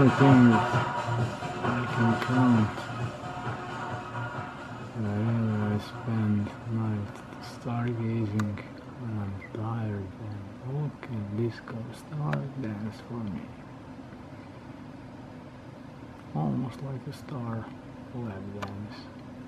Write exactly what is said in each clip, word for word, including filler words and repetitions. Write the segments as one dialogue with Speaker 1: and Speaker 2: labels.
Speaker 1: many things I can count. Wherever I spend night stargazing when I'm tired, and walking disco star dance for me. Almost like a star lap dance.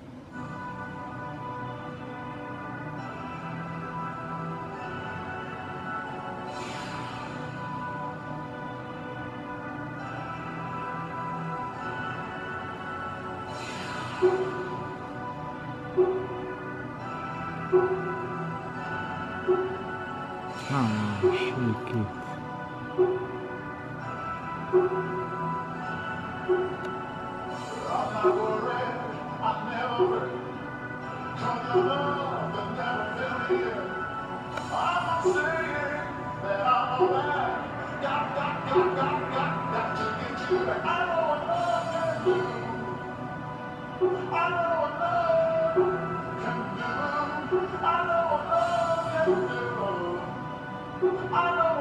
Speaker 1: Ah, shake it.
Speaker 2: I'm not worried, I never worried. Come your love, but never feel here. I'm not saying that I'm alright. Got, got, got, got, got, got to get you back. I know what love can do. I know what love can do. I know what love can do. I know